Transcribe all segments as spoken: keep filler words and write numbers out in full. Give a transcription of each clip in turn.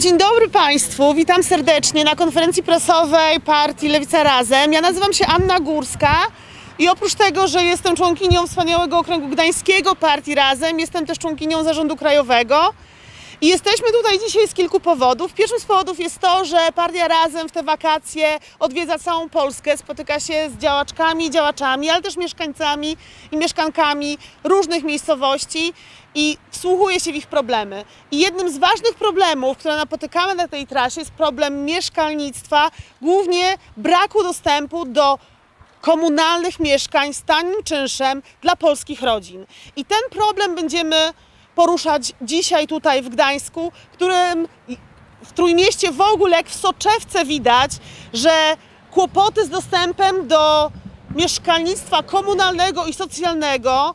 Dzień dobry Państwu, witam serdecznie na konferencji prasowej partii Lewica Razem. Ja nazywam się Anna Górska i oprócz tego, że jestem członkinią wspaniałego okręgu gdańskiego partii Razem, jestem też członkinią zarządu krajowego. I jesteśmy tutaj dzisiaj z kilku powodów. Pierwszym z powodów jest to, że partia Razem w te wakacje odwiedza całą Polskę, spotyka się z działaczkami i działaczami, ale też mieszkańcami i mieszkankami różnych miejscowości i wsłuchuje się w ich problemy. I jednym z ważnych problemów, które napotykamy na tej trasie, jest problem mieszkalnictwa, głównie braku dostępu do komunalnych mieszkań z tanim czynszem dla polskich rodzin. I ten problem będziemy poruszać dzisiaj tutaj w Gdańsku, którym w Trójmieście w ogóle, jak w soczewce widać, że kłopoty z dostępem do mieszkalnictwa komunalnego i socjalnego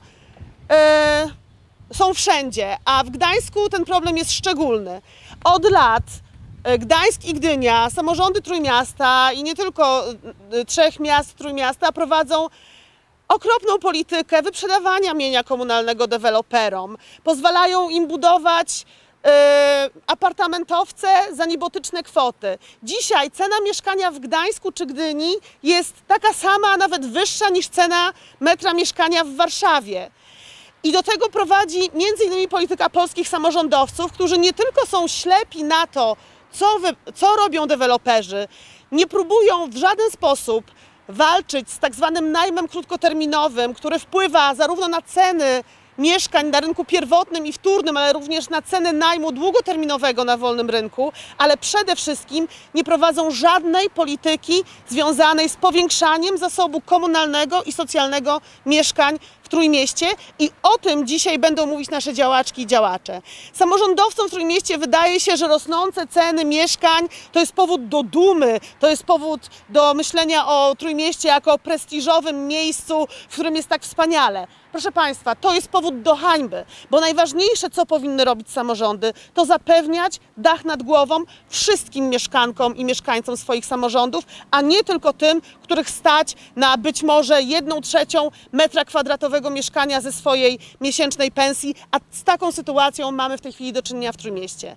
e, są wszędzie, a w Gdańsku ten problem jest szczególny. Od lat Gdańsk i Gdynia, samorządy Trójmiasta i nie tylko trzech miast Trójmiasta prowadzą okropną politykę wyprzedawania mienia komunalnego deweloperom. Pozwalają im budować yy, apartamentowce za niebotyczne kwoty. Dzisiaj cena mieszkania w Gdańsku czy Gdyni jest taka sama, a nawet wyższa niż cena metra mieszkania w Warszawie. I do tego prowadzi między innymi polityka polskich samorządowców, którzy nie tylko są ślepi na to, co, wy, co robią deweloperzy, nie próbują w żaden sposób walczyć z tak zwanym najmem krótkoterminowym, który wpływa zarówno na ceny mieszkań na rynku pierwotnym i wtórnym, ale również na ceny najmu długoterminowego na wolnym rynku, ale przede wszystkim nie prowadzą żadnej polityki związanej z powiększaniem zasobu komunalnego i socjalnego mieszkań w Trójmieście i o tym dzisiaj będą mówić nasze działaczki i działacze. Samorządowcom w Trójmieście wydaje się, że rosnące ceny mieszkań to jest powód do dumy, to jest powód do myślenia o Trójmieście jako o prestiżowym miejscu, w którym jest tak wspaniale. Proszę Państwa, to jest powód do hańby, bo najważniejsze, co powinny robić samorządy, to zapewniać dach nad głową wszystkim mieszkankom i mieszkańcom swoich samorządów, a nie tylko tym, których stać na być może jedną trzecią metra kwadratowego mieszkania ze swojej miesięcznej pensji, a z taką sytuacją mamy w tej chwili do czynienia w Trójmieście.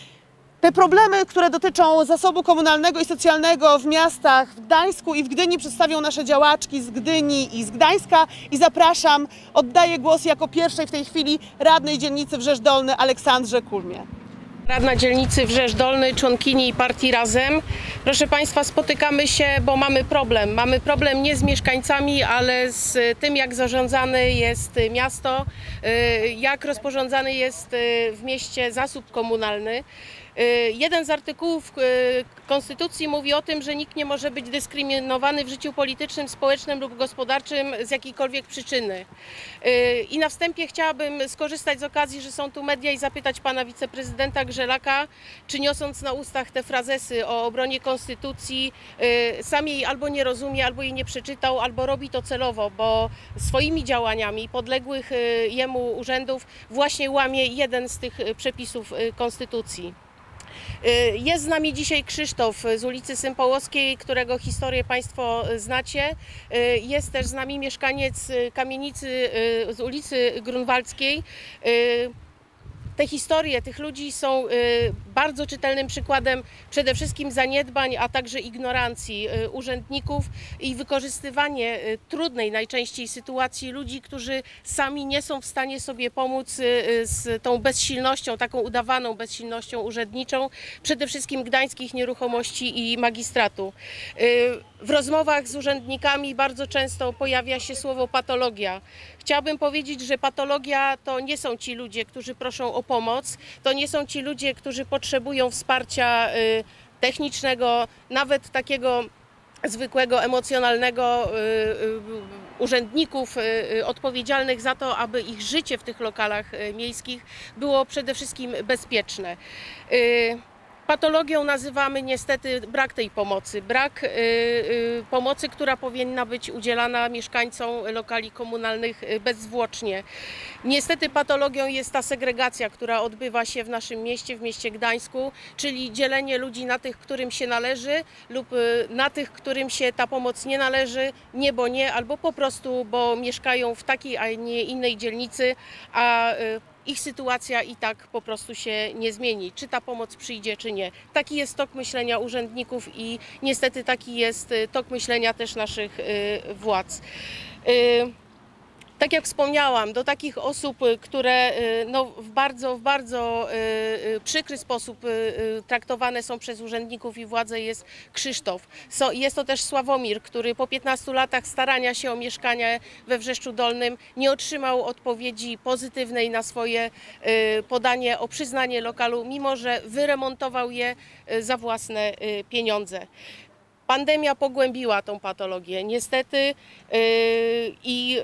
Te problemy, które dotyczą zasobu komunalnego i socjalnego w miastach w Gdańsku i w Gdyni przedstawią nasze działaczki z Gdyni i z Gdańska i zapraszam, oddaję głos jako pierwszej w tej chwili radnej dzielnicy Wrzesz Dolny Aleksandrze Kulmie. Radna dzielnicy Wrzesz Dolny, członkini partii Razem. Proszę Państwa, spotykamy się, bo mamy problem. Mamy problem nie z mieszkańcami, ale z tym, jak zarządzane jest miasto, jak rozporządzany jest w mieście zasób komunalny. Jeden z artykułów Konstytucji mówi o tym, że nikt nie może być dyskryminowany w życiu politycznym, społecznym lub gospodarczym z jakiejkolwiek przyczyny. I na wstępie chciałabym skorzystać z okazji, że są tu media i zapytać pana wiceprezydenta Grzelaka, czy niosąc na ustach te frazesy o obronie Konstytucji, sam jej albo nie rozumie, albo jej nie przeczytał, albo robi to celowo, bo swoimi działaniami podległych jemu urzędów właśnie łamie jeden z tych przepisów Konstytucji. Jest z nami dzisiaj Krzysztof z ulicy Sympołowskiej, którego historię Państwo znacie. Jest też z nami mieszkaniec kamienicy z ulicy Grunwaldzkiej. Te historie tych ludzi są bardzo czytelnym przykładem przede wszystkim zaniedbań, a także ignorancji urzędników i wykorzystywanie trudnej najczęściej sytuacji ludzi, którzy sami nie są w stanie sobie pomóc z tą bezsilnością, taką udawaną bezsilnością urzędniczą, przede wszystkim gdańskich nieruchomości i magistratu. W rozmowach z urzędnikami bardzo często pojawia się słowo patologia. Chciałabym powiedzieć, że patologia to nie są ci ludzie, którzy proszą o pomoc, to nie są ci ludzie, którzy potrzebują wsparcia technicznego, nawet takiego zwykłego, emocjonalnego, urzędników odpowiedzialnych za to, aby ich życie w tych lokalach miejskich było przede wszystkim bezpieczne. Patologią nazywamy niestety brak tej pomocy, brak y, y, pomocy, która powinna być udzielana mieszkańcom lokali komunalnych bezzwłocznie. Niestety patologią jest ta segregacja, która odbywa się w naszym mieście, w mieście Gdańsku, czyli dzielenie ludzi na tych, którym się należy lub y, na tych, którym się ta pomoc nie należy, nie bo nie, albo po prostu, bo mieszkają w takiej, a nie innej dzielnicy, a y, ich sytuacja i tak po prostu się nie zmieni. Czy ta pomoc przyjdzie, czy nie. Taki jest tok myślenia urzędników i niestety taki jest tok myślenia też naszych władz. Tak jak wspomniałam, do takich osób, które no, w bardzo, w bardzo przykry sposób traktowane są przez urzędników i władze, jest Krzysztof. Jest to też Sławomir, który po piętnastu latach starania się o mieszkanie we Wrzeszczu Dolnym nie otrzymał odpowiedzi pozytywnej na swoje podanie o przyznanie lokalu, mimo że wyremontował je za własne pieniądze. Pandemia pogłębiła tą patologię, niestety, i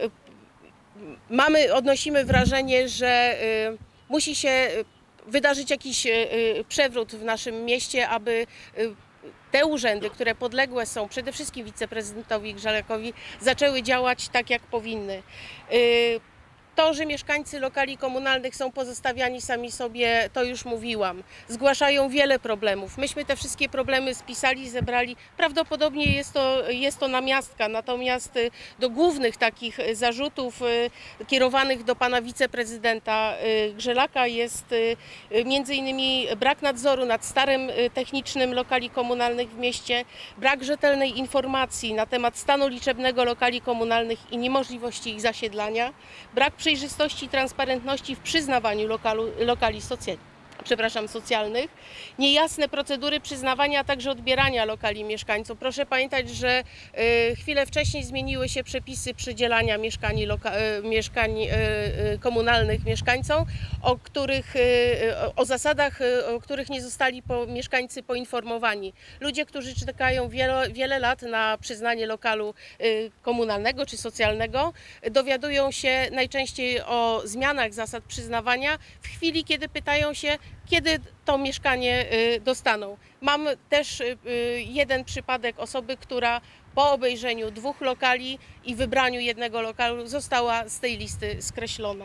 Mamy, odnosimy wrażenie, że y, musi się wydarzyć jakiś y, przewrót w naszym mieście, aby y, te urzędy, które podległe są przede wszystkim wiceprezydentowi Grzelakowi, zaczęły działać tak, jak powinny. Y, To, że mieszkańcy lokali komunalnych są pozostawiani sami sobie, to już mówiłam. Zgłaszają wiele problemów. Myśmy te wszystkie problemy spisali, zebrali. Prawdopodobnie jest to, jest to namiastka, natomiast do głównych takich zarzutów kierowanych do pana wiceprezydenta Grzelaka jest między innymi brak nadzoru nad starem technicznym lokali komunalnych w mieście, brak rzetelnej informacji na temat stanu liczebnego lokali komunalnych i niemożliwości ich zasiedlania, brak przejrzystości i transparentności w przyznawaniu lokalu, lokali socjalnych. Przepraszam, socjalnych, niejasne procedury przyznawania, a także odbierania lokali mieszkańcom. Proszę pamiętać, że y, chwilę wcześniej zmieniły się przepisy przydzielania mieszkań, loka, y, mieszkań y, y, komunalnych mieszkańcom, o, których, y, o zasadach, y, o których nie zostali po, mieszkańcy poinformowani. Ludzie, którzy czekają wiele, wiele lat na przyznanie lokalu y, komunalnego czy socjalnego, dowiadują się najczęściej o zmianach zasad przyznawania w chwili, kiedy pytają się, kiedy to mieszkanie dostaną. Mam też jeden przypadek osoby, która po obejrzeniu dwóch lokali i wybraniu jednego lokalu została z tej listy skreślona.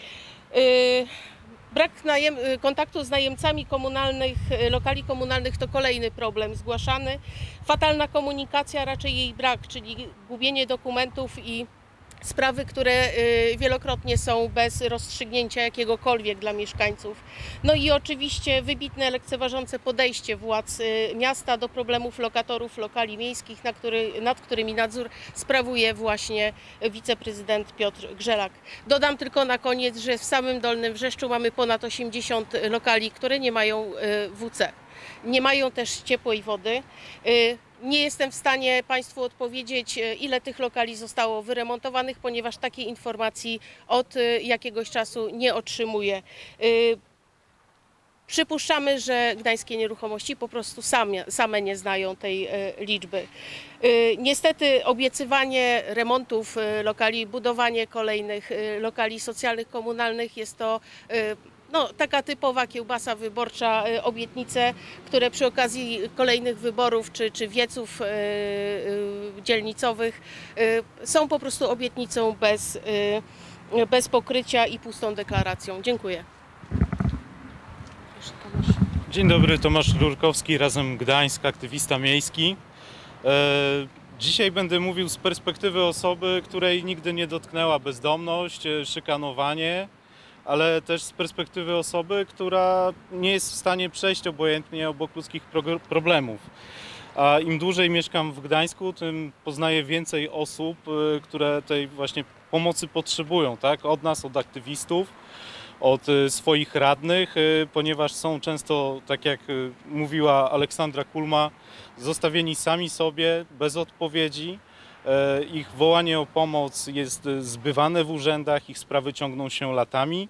Brak najem, kontaktu z najemcami komunalnych, lokali komunalnych to kolejny problem zgłaszany. Fatalna komunikacja, raczej jej brak, czyli gubienie dokumentów i sprawy, które wielokrotnie są bez rozstrzygnięcia jakiegokolwiek dla mieszkańców. No i oczywiście wybitne, lekceważące podejście władz miasta do problemów lokatorów lokali miejskich, na który, nad którymi nadzór sprawuje właśnie wiceprezydent Piotr Grzelak. Dodam tylko na koniec, że w samym Dolnym Wrzeszczu mamy ponad osiemdziesiąt lokali, które nie mają W C. Nie mają też ciepłej wody. Nie jestem w stanie Państwu odpowiedzieć, ile tych lokali zostało wyremontowanych, ponieważ takiej informacji od jakiegoś czasu nie otrzymuję. Przypuszczamy, że Gdańskie Nieruchomości po prostu same, same nie znają tej liczby. Niestety obiecywanie remontów lokali, budowanie kolejnych lokali socjalnych, komunalnych jest to no, taka typowa kiełbasa wyborcza, obietnice, które przy okazji kolejnych wyborów czy, czy wieców yy, dzielnicowych yy, są po prostu obietnicą bez, yy, bez pokrycia i pustą deklaracją. Dziękuję. Dzień dobry, Tomasz Rurkowski, Razem Gdańsk, aktywista miejski. Dzisiaj będę mówił z perspektywy osoby, której nigdy nie dotknęła bezdomność, szykanowanie, ale też z perspektywy osoby, która nie jest w stanie przejść obojętnie obok ludzkich problemów. A im dłużej mieszkam w Gdańsku, tym poznaję więcej osób, które tej właśnie pomocy potrzebują, tak? Od nas, od aktywistów, od swoich radnych, ponieważ są często, tak jak mówiła Aleksandra Kulma, zostawieni sami sobie, bez odpowiedzi. Ich wołanie o pomoc jest zbywane w urzędach, ich sprawy ciągną się latami.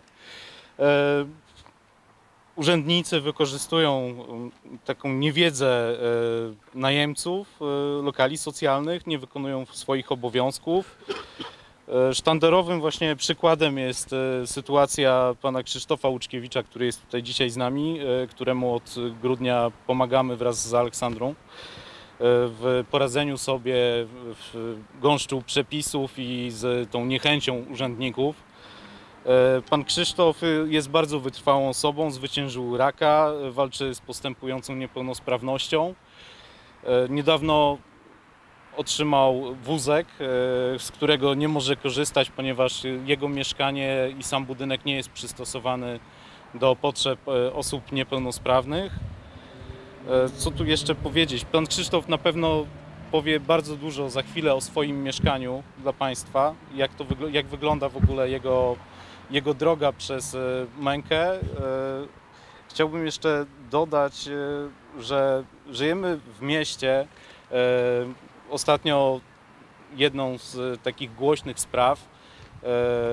Urzędnicy wykorzystują taką niewiedzę najemców lokali socjalnych, nie wykonują swoich obowiązków. Sztandarowym właśnie przykładem jest sytuacja pana Krzysztofa Łuczkiewicza, który jest tutaj dzisiaj z nami, któremu od grudnia pomagamy wraz z Aleksandrą w poradzeniu sobie w gąszczu przepisów i z tą niechęcią urzędników. Pan Krzysztof jest bardzo wytrwałą osobą, zwyciężył raka, walczy z postępującą niepełnosprawnością. Niedawno otrzymał wózek, e, z którego nie może korzystać, ponieważ jego mieszkanie i sam budynek nie jest przystosowany do potrzeb e, osób niepełnosprawnych. E, co tu jeszcze powiedzieć? Pan Krzysztof na pewno powie bardzo dużo za chwilę o swoim mieszkaniu dla Państwa, jak, to wygl- jak wygląda w ogóle jego, jego droga przez e, mękę. E, chciałbym jeszcze dodać, e, że żyjemy w mieście. E, ostatnio jedną z takich głośnych spraw, e,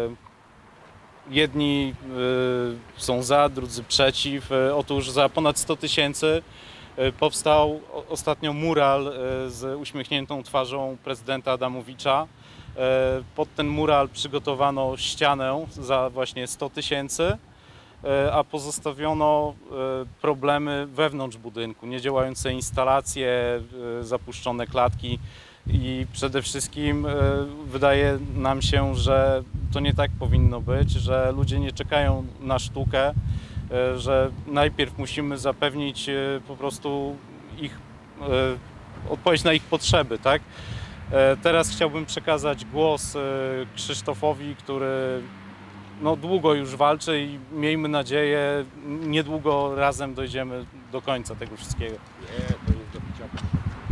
jedni e, są za, drudzy przeciw. E, otóż za ponad sto tysięcy powstał ostatnio mural z uśmiechniętą twarzą prezydenta Adamowicza. Pod ten mural przygotowano ścianę za właśnie sto tysięcy, a pozostawiono problemy wewnątrz budynku, niedziałające instalacje, zapuszczone klatki i przede wszystkim wydaje nam się, że to nie tak powinno być, że ludzie nie czekają na sztukę, że najpierw musimy zapewnić po prostu ich odpowiedź na ich potrzeby, tak? Teraz chciałbym przekazać głos Krzysztofowi, który no, długo już walczy i miejmy nadzieję, niedługo razem dojdziemy do końca tego wszystkiego. Nie, to jest do picia.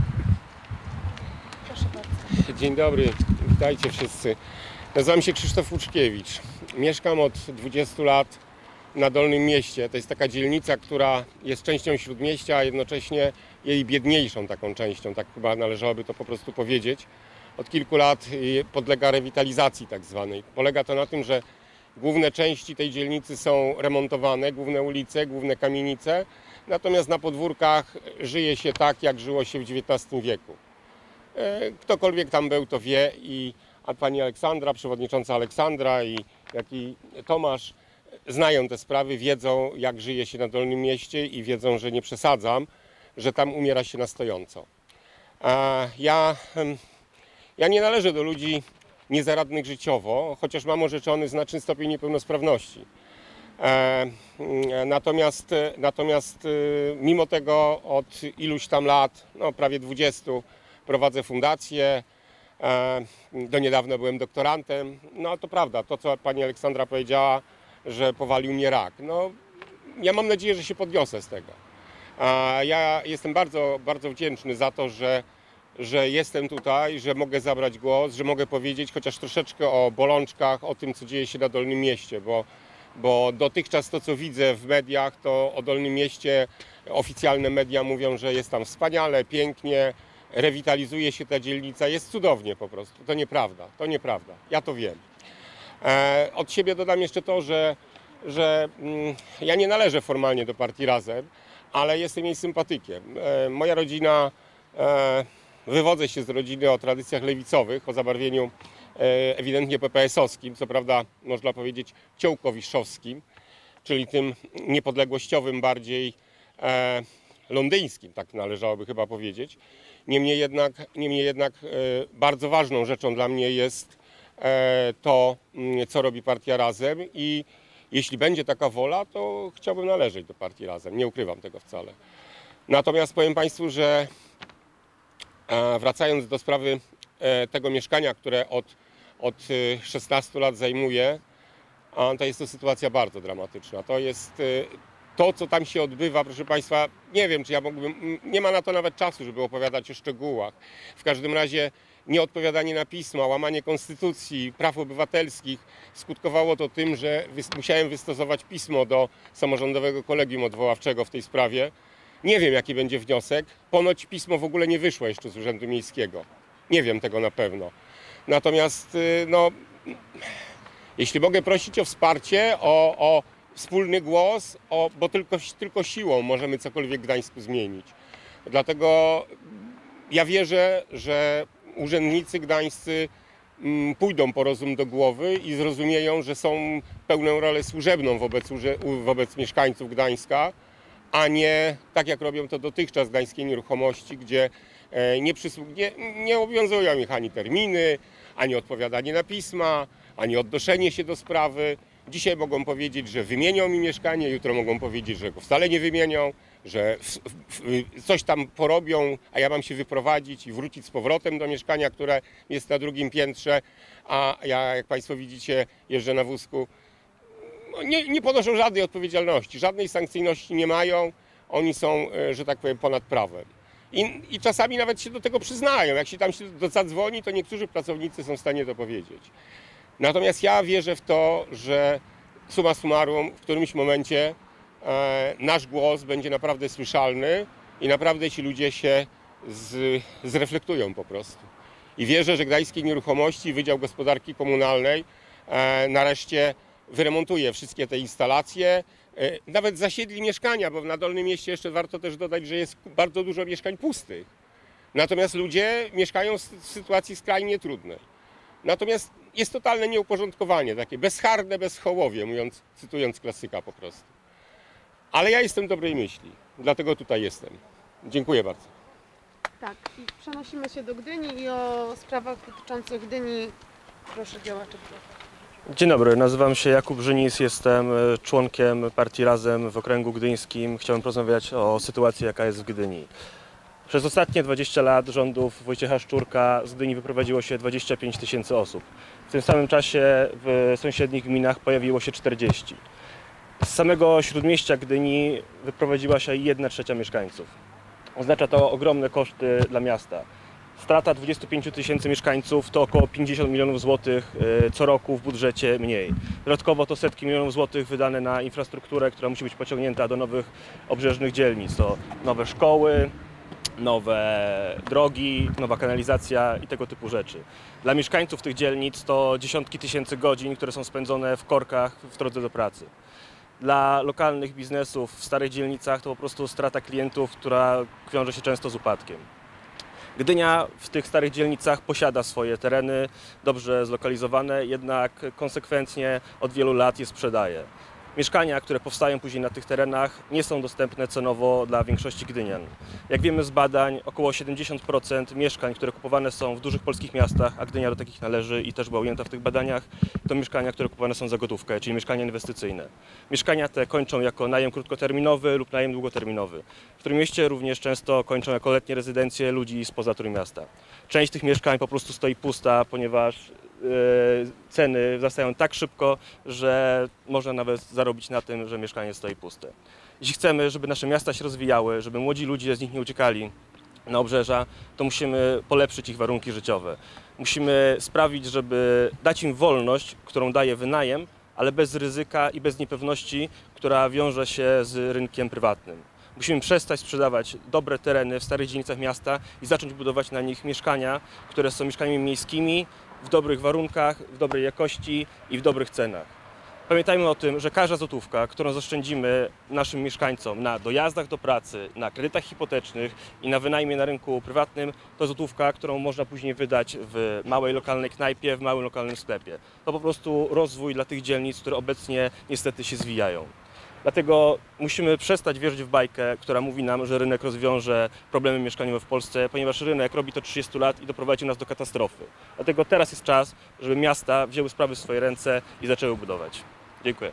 Proszę bardzo. Dzień dobry, witajcie wszyscy. Nazywam się Krzysztof Łuczkiewicz. Mieszkam od dwudziestu lat na Dolnym Mieście. To jest taka dzielnica, która jest częścią Śródmieścia, a jednocześnie jej biedniejszą taką częścią, tak chyba należałoby to po prostu powiedzieć. Od kilku lat podlega rewitalizacji tak zwanej. Polega to na tym, że główne części tej dzielnicy są remontowane, główne ulice, główne kamienice, natomiast na podwórkach żyje się tak, jak żyło się w dziewiętnastym wieku. Ktokolwiek tam był, to wie, i a pani Aleksandra, przewodnicząca Aleksandra i jak i Tomasz znają te sprawy, wiedzą, jak żyje się na Dolnym Mieście i wiedzą, że nie przesadzam, że tam umiera się na stojąco. A ja, ja nie należę do ludzi niezaradnych życiowo, chociaż mam orzeczony znaczny stopień niepełnosprawności. E, natomiast, natomiast mimo tego od iluś tam lat, no prawie dwudziestu, prowadzę fundację. E, do niedawna byłem doktorantem. No to prawda, to co pani Aleksandra powiedziała, że powalił mnie rak. No, ja mam nadzieję, że się podniosę z tego. A ja jestem bardzo, bardzo wdzięczny za to, że, że jestem tutaj, że mogę zabrać głos, że mogę powiedzieć chociaż troszeczkę o bolączkach, o tym, co dzieje się na Dolnym Mieście, bo, bo dotychczas to, co widzę w mediach, to o Dolnym Mieście oficjalne media mówią, że jest tam wspaniale, pięknie, rewitalizuje się ta dzielnica, jest cudownie po prostu. To nieprawda, to nieprawda, ja to wiem. E, od siebie dodam jeszcze to, że, że mm, ja nie należę formalnie do partii Razem, ale jestem jej sympatykiem. E, moja rodzina, e, wywodzę się z rodziny o tradycjach lewicowych, o zabarwieniu e, ewidentnie pe pe esowskim, co prawda można powiedzieć ciołkowiszowskim, czyli tym niepodległościowym bardziej e, londyńskim, tak należałoby chyba powiedzieć. Niemniej jednak, niemniej jednak e, bardzo ważną rzeczą dla mnie jest to, co robi partia Razem, i jeśli będzie taka wola, to chciałbym należeć do partii Razem. Nie ukrywam tego wcale. Natomiast powiem Państwu, że wracając do sprawy tego mieszkania, które od, od szesnastu lat zajmuję, to jest to sytuacja bardzo dramatyczna. To jest to, co tam się odbywa, proszę Państwa, nie wiem, czy ja mógłbym, nie ma na to nawet czasu, żeby opowiadać o szczegółach. W każdym razie nieodpowiadanie na pisma, łamanie konstytucji, praw obywatelskich skutkowało to tym, że musiałem wystosować pismo do samorządowego kolegium odwoławczego w tej sprawie. Nie wiem, jaki będzie wniosek. Ponoć pismo w ogóle nie wyszło jeszcze z Urzędu Miejskiego. Nie wiem tego na pewno. Natomiast, no, jeśli mogę prosić o wsparcie, o, o wspólny głos, o, bo tylko, tylko siłą możemy cokolwiek w Gdańsku zmienić. Dlatego ja wierzę, że urzędnicy gdańscy pójdą po rozum do głowy i zrozumieją, że są pełną rolę służebną wobec, wobec mieszkańców Gdańska, a nie tak jak robią to dotychczas Gdańskie Nieruchomości, gdzie nie, nie, nie obowiązują ich ani terminy, ani odpowiadanie na pisma, ani odnoszenie się do sprawy. Dzisiaj mogą powiedzieć, że wymienią mi mieszkanie, jutro mogą powiedzieć, że go wcale nie wymienią, że w, w, coś tam porobią, a ja mam się wyprowadzić i wrócić z powrotem do mieszkania, które jest na drugim piętrze, a ja, jak Państwo widzicie, jeżdżę na wózku. No nie, nie ponoszą żadnej odpowiedzialności, żadnej sankcyjności nie mają, oni są, że tak powiem, ponad prawem. I, I czasami nawet się do tego przyznają. Jak się tam się zadzwoni, to niektórzy pracownicy są w stanie to powiedzieć. Natomiast ja wierzę w to, że summa summarum w którymś momencie e, nasz głos będzie naprawdę słyszalny i naprawdę ci ludzie się z, zreflektują po prostu. I wierzę, że Gdańskie Nieruchomości, Wydział Gospodarki Komunalnej e, nareszcie wyremontuje wszystkie te instalacje, e, nawet zasiedli mieszkania, bo na Dolnym Mieście jeszcze warto też dodać, że jest bardzo dużo mieszkań pustych. Natomiast ludzie mieszkają w sytuacji skrajnie trudnej. Natomiast jest totalne nieuporządkowanie, takie bezcharne bezchołowie, mówiąc, cytując klasyka po prostu. Ale ja jestem dobrej myśli, dlatego tutaj jestem. Dziękuję bardzo. Tak, i przenosimy się do Gdyni i o sprawach dotyczących Gdyni proszę działaczy. Dzień dobry, nazywam się Jakub Żynis, jestem członkiem partii Razem w okręgu gdyńskim. Chciałem porozmawiać o sytuacji, jaka jest w Gdyni. Przez ostatnie dwadzieścia lat rządów Wojciecha Szczurka z Gdyni wyprowadziło się dwadzieścia pięć tysięcy osób. W tym samym czasie w sąsiednich gminach pojawiło się czterdzieści. Z samego śródmieścia Gdyni wyprowadziła się jedna trzecia mieszkańców. Oznacza to ogromne koszty dla miasta. Strata dwudziestu pięciu tysięcy mieszkańców to około pięćdziesiąt milionów złotych co roku w budżecie mniej. Dodatkowo to setki milionów złotych wydane na infrastrukturę, która musi być pociągnięta do nowych obrzeżnych dzielnic. To nowe szkoły, nowe drogi, nowa kanalizacja i tego typu rzeczy. Dla mieszkańców tych dzielnic to dziesiątki tysięcy godzin, które są spędzone w korkach w drodze do pracy. Dla lokalnych biznesów w starych dzielnicach to po prostu strata klientów, która wiąże się często z upadkiem. Gdynia w tych starych dzielnicach posiada swoje tereny, dobrze zlokalizowane, jednak konsekwentnie od wielu lat je sprzedaje. Mieszkania, które powstają później na tych terenach, nie są dostępne cenowo dla większości gdynian. Jak wiemy z badań, około siedemdziesiąt procent mieszkań, które kupowane są w dużych polskich miastach, a Gdynia do takich należy i też była ujęta w tych badaniach, to mieszkania, które kupowane są za gotówkę, czyli mieszkania inwestycyjne. Mieszkania te kończą jako najem krótkoterminowy lub najem długoterminowy. W Trójmieście również często kończą jako letnie rezydencje ludzi spoza Trójmiasta. Część tych mieszkań po prostu stoi pusta, ponieważ ceny wzrastają tak szybko, że można nawet zarobić na tym, że mieszkanie stoi puste. Jeśli chcemy, żeby nasze miasta się rozwijały, żeby młodzi ludzie z nich nie uciekali na obrzeża, to musimy polepszyć ich warunki życiowe. Musimy sprawić, żeby dać im wolność, którą daje wynajem, ale bez ryzyka i bez niepewności, która wiąże się z rynkiem prywatnym. Musimy przestać sprzedawać dobre tereny w starych dzielnicach miasta i zacząć budować na nich mieszkania, które są mieszkaniami miejskimi, w dobrych warunkach, w dobrej jakości i w dobrych cenach. Pamiętajmy o tym, że każda złotówka, którą zaoszczędzimy naszym mieszkańcom na dojazdach do pracy, na kredytach hipotecznych i na wynajmie na rynku prywatnym, to złotówka, którą można później wydać w małej lokalnej knajpie, w małym lokalnym sklepie. To po prostu rozwój dla tych dzielnic, które obecnie niestety się zwijają. Dlatego musimy przestać wierzyć w bajkę, która mówi nam, że rynek rozwiąże problemy mieszkaniowe w Polsce, ponieważ rynek robi to trzydzieści lat i doprowadził nas do katastrofy. Dlatego teraz jest czas, żeby miasta wzięły sprawy w swoje ręce i zaczęły budować. Dziękuję.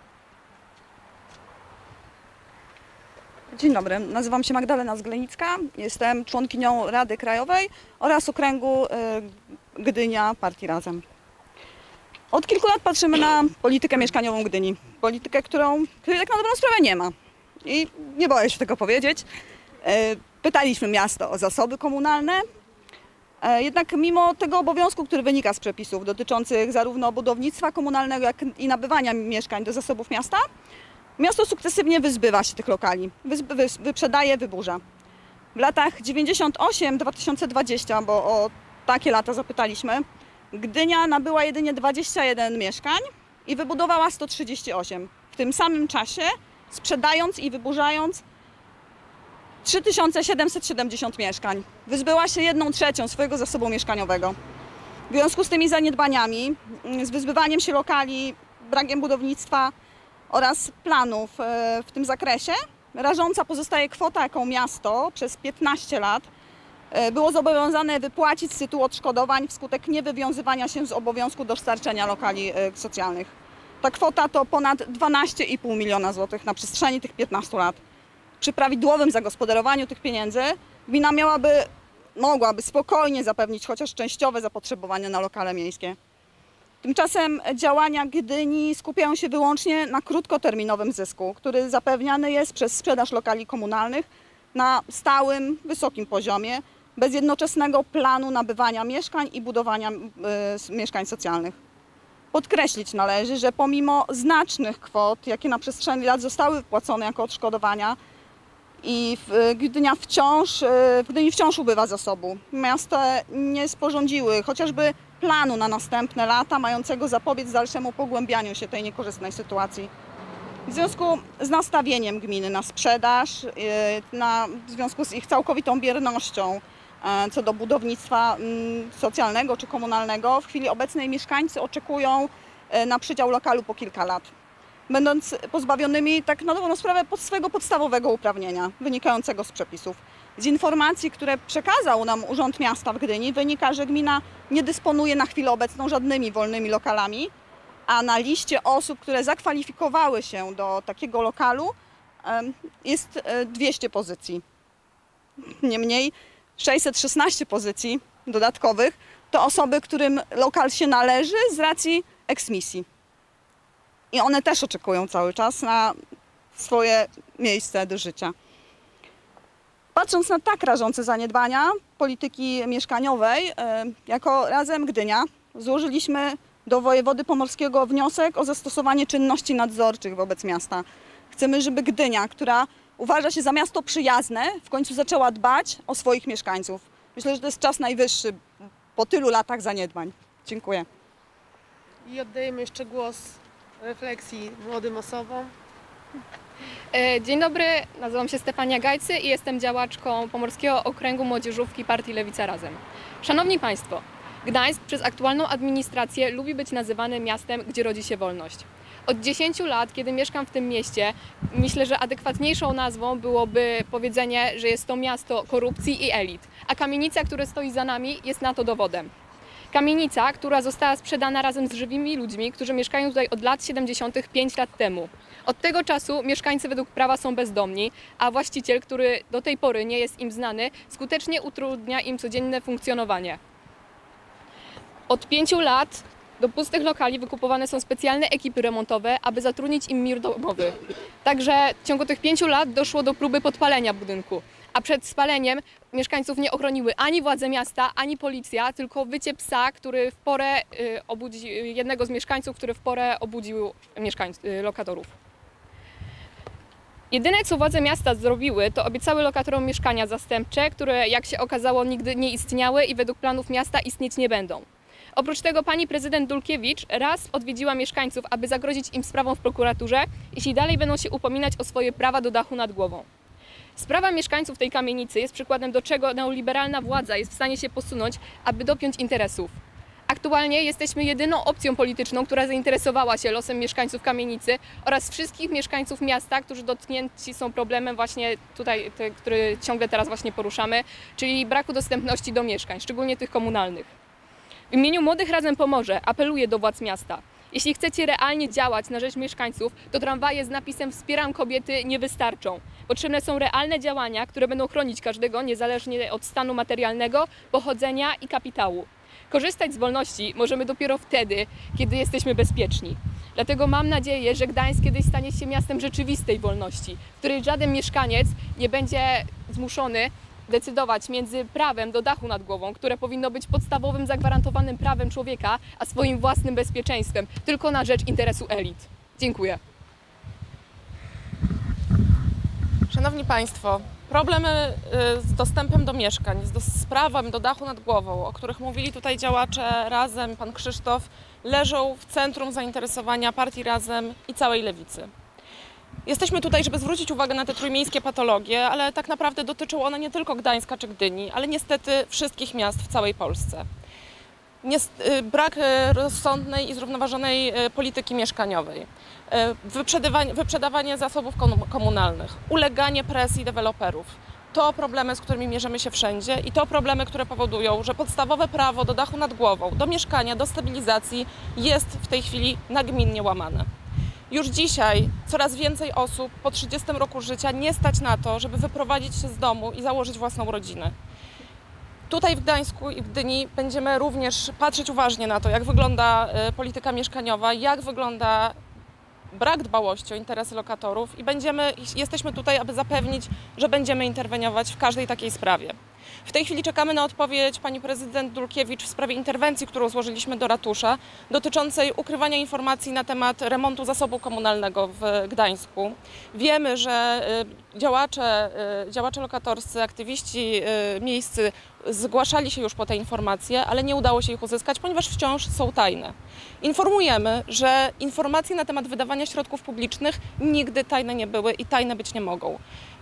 Dzień dobry, nazywam się Magdalena Zglenicka, jestem członkinią Rady Krajowej oraz okręgu Gdynia Partii Razem. Od kilku lat patrzymy na politykę mieszkaniową Gdyni. Politykę, którą, której tak na dobrą sprawę nie ma. I nie boję się tego powiedzieć. Pytaliśmy miasto o zasoby komunalne. Jednak mimo tego obowiązku, który wynika z przepisów dotyczących zarówno budownictwa komunalnego, jak i nabywania mieszkań do zasobów miasta, miasto sukcesywnie wyzbywa się tych lokali. Wyzby, wy, wyprzedaje, wyburza. W latach dziewięćdziesiątym ósmym do dwa tysiące dwudziestego, bo o takie lata zapytaliśmy, Gdynia nabyła jedynie dwadzieścia jeden mieszkań i wybudowała sto trzydzieści osiem. W tym samym czasie sprzedając i wyburzając trzy tysiące siedemset siedemdziesiąt mieszkań. Wyzbyła się jedną trzecią swojego zasobu mieszkaniowego. W związku z tymi zaniedbaniami, z wyzbywaniem się lokali, brakiem budownictwa oraz planów w tym zakresie, rażąca pozostaje kwota, jaką miasto przez piętnaście lat było zobowiązane wypłacić z tytułu odszkodowań wskutek niewywiązywania się z obowiązku dostarczenia lokali socjalnych. Ta kwota to ponad dwanaście i pół miliona złotych na przestrzeni tych piętnastu lat. przy prawidłowym zagospodarowaniu tych pieniędzy gmina miałaby, mogłaby spokojnie zapewnić chociaż częściowe zapotrzebowanie na lokale miejskie. Tymczasem działania Gdyni skupiają się wyłącznie na krótkoterminowym zysku, który zapewniany jest przez sprzedaż lokali komunalnych na stałym, wysokim poziomie, bez jednoczesnego planu nabywania mieszkań i budowania y, mieszkań socjalnych. Podkreślić należy, że pomimo znacznych kwot, jakie na przestrzeni lat zostały wypłacone jako odszkodowania, i w Gdynia wciąż, w Gdyni wciąż ubywa zasobu. Miasta nie sporządziły chociażby planu na następne lata, mającego zapobiec dalszemu pogłębianiu się tej niekorzystnej sytuacji. W związku z nastawieniem gminy na sprzedaż, na, w związku z ich całkowitą biernością co do budownictwa socjalnego czy komunalnego, w chwili obecnej mieszkańcy oczekują na przydział lokalu po kilka lat, będąc pozbawionymi tak na dobrą sprawę pod swojego podstawowego uprawnienia wynikającego z przepisów. Z informacji, które przekazał nam Urząd Miasta w Gdyni, wynika, że gmina nie dysponuje na chwilę obecną żadnymi wolnymi lokalami, a na liście osób, które zakwalifikowały się do takiego lokalu, jest dwieście pozycji. Niemniej sześćset szesnaście pozycji dodatkowych to osoby, którym lokal się należy z racji eksmisji. I one też oczekują cały czas na swoje miejsce do życia. Patrząc na tak rażące zaniedbania polityki mieszkaniowej, jako Razem Gdynia złożyliśmy do wojewody pomorskiego wniosek o zastosowanie czynności nadzorczych wobec miasta. Chcemy, żeby Gdynia, która uważa się za miasto przyjazne, w końcu zaczęła dbać o swoich mieszkańców. Myślę, że to jest czas najwyższy po tylu latach zaniedbań. Dziękuję. I oddajemy jeszcze głos refleksji młodym osobom. Dzień dobry, nazywam się Stefania Gajcy i jestem działaczką Pomorskiego Okręgu Młodzieżówki Partii Lewica Razem. Szanowni Państwo, Gdańsk przez aktualną administrację lubi być nazywany miastem, gdzie rodzi się wolność. Od dziesięciu lat, kiedy mieszkam w tym mieście, myślę, że adekwatniejszą nazwą byłoby powiedzenie, że jest to miasto korupcji i elit, a kamienica, która stoi za nami, jest na to dowodem. Kamienica, która została sprzedana razem z żywymi ludźmi, którzy mieszkają tutaj od lat siedemdziesiątych pięć lat temu. Od tego czasu mieszkańcy według prawa są bezdomni, a właściciel, który do tej pory nie jest im znany, skutecznie utrudnia im codzienne funkcjonowanie. Od pięciu lat do pustych lokali wykupowane są specjalne ekipy remontowe, aby zatrudnić im mir domowy. Także w ciągu tych pięciu lat doszło do próby podpalenia budynku. A przed spaleniem mieszkańców nie ochroniły ani władze miasta, ani policja, tylko wycie psa, który w porę y, obudzi, jednego z mieszkańców, który w porę obudził mieszkańców, y, lokatorów. Jedyne, co władze miasta zrobiły, to obiecały lokatorom mieszkania zastępcze, które, jak się okazało, nigdy nie istniały i według planów miasta istnieć nie będą. Oprócz tego pani prezydent Dulkiewicz raz odwiedziła mieszkańców, aby zagrozić im sprawą w prokuraturze, jeśli dalej będą się upominać o swoje prawa do dachu nad głową. Sprawa mieszkańców tej kamienicy jest przykładem, do czego neoliberalna władza jest w stanie się posunąć, aby dopiąć interesów. Aktualnie jesteśmy jedyną opcją polityczną, która zainteresowała się losem mieszkańców kamienicy oraz wszystkich mieszkańców miasta, którzy dotknięci są problemem właśnie tutaj, te, który ciągle teraz właśnie poruszamy, czyli braku dostępności do mieszkań, szczególnie tych komunalnych. W imieniu Młodych Razem Pomorze apeluję do władz miasta. Jeśli chcecie realnie działać na rzecz mieszkańców, to tramwaje z napisem "Wspieram kobiety" nie wystarczą. Potrzebne są realne działania, które będą chronić każdego niezależnie od stanu materialnego, pochodzenia i kapitału. Korzystać z wolności możemy dopiero wtedy, kiedy jesteśmy bezpieczni. Dlatego mam nadzieję, że Gdańsk kiedyś stanie się miastem rzeczywistej wolności, w której żaden mieszkaniec nie będzie zmuszony decydować między prawem do dachu nad głową, które powinno być podstawowym, zagwarantowanym prawem człowieka, a swoim własnym bezpieczeństwem, tylko na rzecz interesu elit. Dziękuję. Szanowni Państwo, problemy z dostępem do mieszkań, z prawem do dachu nad głową, o których mówili tutaj działacze Razem, pan Krzysztof, leżą w centrum zainteresowania Partii Razem i całej Lewicy. Jesteśmy tutaj, żeby zwrócić uwagę na te trójmiejskie patologie, ale tak naprawdę dotyczą one nie tylko Gdańska czy Gdyni, ale niestety wszystkich miast w całej Polsce. Brak rozsądnej i zrównoważonej polityki mieszkaniowej, wyprzedawanie, wyprzedawanie zasobów komunalnych, uleganie presji deweloperów. To problemy, z którymi mierzymy się wszędzie i to problemy, które powodują, że podstawowe prawo do dachu nad głową, do mieszkania, do stabilizacji jest w tej chwili nagminnie łamane. Już dzisiaj coraz więcej osób po trzydziestym roku życia nie stać na to, żeby wyprowadzić się z domu i założyć własną rodzinę. Tutaj w Gdańsku i w Gdyni będziemy również patrzeć uważnie na to, jak wygląda polityka mieszkaniowa, jak wygląda brak dbałości o interesy lokatorów i będziemy, jesteśmy tutaj, aby zapewnić, że będziemy interweniować w każdej takiej sprawie. W tej chwili czekamy na odpowiedź pani prezydent Dulkiewicz w sprawie interwencji, którą złożyliśmy do ratusza, dotyczącej ukrywania informacji na temat remontu zasobu komunalnego w Gdańsku. Wiemy, że działacze, działacze lokatorscy, aktywiści miejscy zgłaszali się już po te informacje, ale nie udało się ich uzyskać, ponieważ wciąż są tajne. Informujemy, że informacje na temat wydawania środków publicznych nigdy tajne nie były i tajne być nie mogą.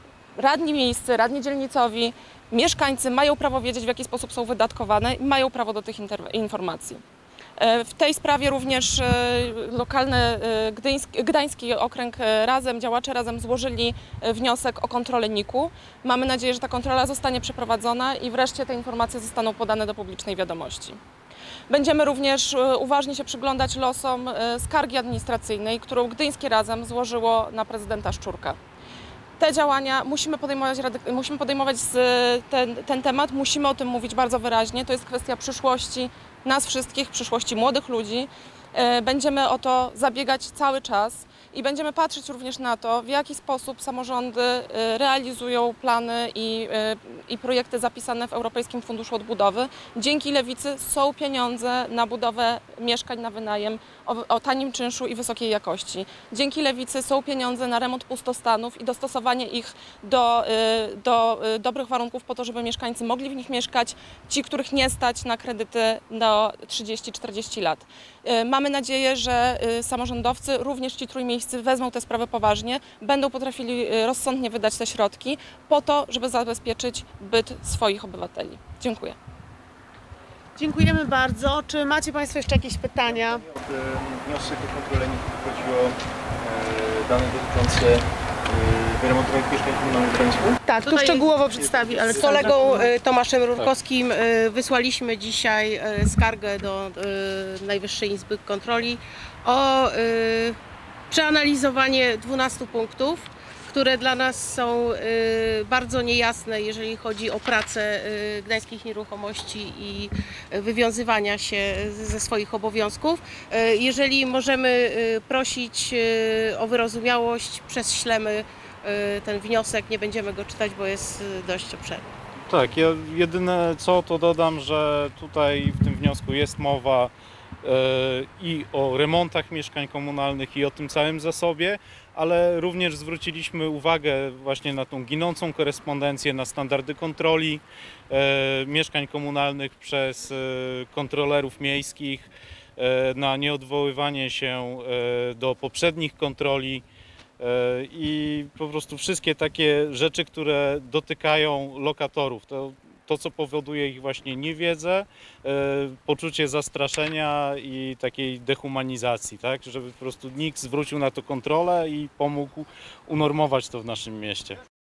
Radni miejscy, radni dzielnicowi, mieszkańcy mają prawo wiedzieć, w jaki sposób są wydatkowane i mają prawo do tych informacji. W tej sprawie również lokalny Gdyński, Gdański Okręg Razem, działacze Razem złożyli wniosek o kontrolę N I K-u. Mamy nadzieję, że ta kontrola zostanie przeprowadzona i wreszcie te informacje zostaną podane do publicznej wiadomości. Będziemy również uważnie się przyglądać losom skargi administracyjnej, którą Gdyńskie Razem złożyło na prezydenta Szczurka. Te działania musimy podejmować, musimy podejmować ten, ten temat, musimy o tym mówić bardzo wyraźnie. To jest kwestia przyszłości nas wszystkich, przyszłości młodych ludzi. Będziemy o to zabiegać cały czas i będziemy patrzeć również na to, w jaki sposób samorządy realizują plany i, i projekty zapisane w Europejskim Funduszu Odbudowy. Dzięki Lewicy są pieniądze na budowę mieszkań na wynajem o, o tanim czynszu i wysokiej jakości. Dzięki Lewicy są pieniądze na remont pustostanów i dostosowanie ich do, do dobrych warunków po to, żeby mieszkańcy mogli w nich mieszkać, ci, których nie stać na kredyty do trzydziestu czterdziestu lat. Mamy nadzieję, że samorządowcy, również ci trójmiejscy, wezmą tę sprawę poważnie, będą potrafili rozsądnie wydać te środki po to, żeby zabezpieczyć byt swoich obywateli. Dziękuję. Dziękujemy bardzo. Czy macie Państwo jeszcze jakieś pytania? Wniosek o kontrolę N I K-u chodzi o e, dane dotyczące wyremontowanych mieszkań komunalnych w Gdańsku? Tak, tu Tutaj szczegółowo przedstawi z kolegą Tomaszem Rurkowskim wysłaliśmy dzisiaj skargę do Najwyższej Izby Kontroli o przeanalizowanie dwunastu punktów, które dla nas są bardzo niejasne, jeżeli chodzi o pracę Gdańskich Nieruchomości i wywiązywania się ze swoich obowiązków. Jeżeli możemy prosić o wyrozumiałość, prześlemy ten wniosek, nie będziemy go czytać, bo jest dość obszerny. Tak, ja jedyne co to dodam, że tutaj w tym wniosku jest mowa i o remontach mieszkań komunalnych i o tym całym zasobie, ale również zwróciliśmy uwagę właśnie na tą ginącą korespondencję, na standardy kontroli mieszkań komunalnych przez kontrolerów miejskich, na nieodwoływanie się do poprzednich kontroli i po prostu wszystkie takie rzeczy, które dotykają lokatorów. To, to co powoduje ich właśnie niewiedzę, poczucie zastraszenia i takiej dehumanizacji, tak? Żeby po prostu nikt zwrócił na to kontrolę i pomógł unormować to w naszym mieście.